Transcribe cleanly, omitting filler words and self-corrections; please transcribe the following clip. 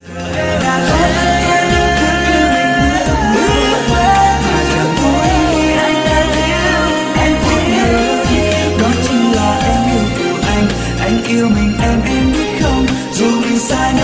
Anh yêu mình em biết không, dù mình xa nhau